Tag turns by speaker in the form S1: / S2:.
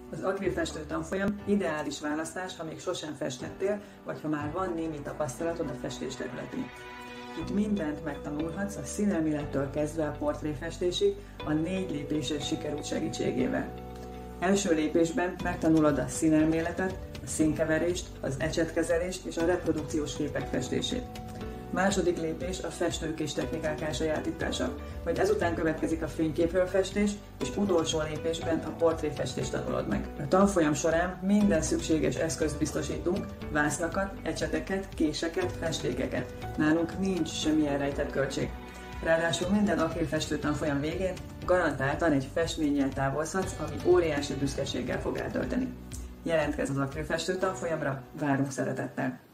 S1: Az akrilfestő tanfolyam ideális választás, ha még sosem festettél, vagy ha már van némi tapasztalatod a festés területén. Itt mindent megtanulhatsz a színelmélettől kezdve a portréfestésig a 4 lépéses sikerút segítségével. Első lépésben megtanulod a színelméletet, a színkeverést, az ecsetkezelést és a reprodukciós képek festését. Második lépés a festőkés technikák elsajátítása, majd ezután következik a fényképről festés, és utolsó lépésben a portréfestést tanulod meg. A tanfolyam során minden szükséges eszközt biztosítunk, vásznakat, ecseteket, késeket, festékeket. Nálunk nincs semmilyen rejtett költség. Ráadásul minden akrilfestő tanfolyam végén garantáltan egy festménnyel távozhatsz, ami óriási büszkeséggel fog eltölteni. Jelentkezz az akrilfestő tanfolyamra, várunk szeretettel!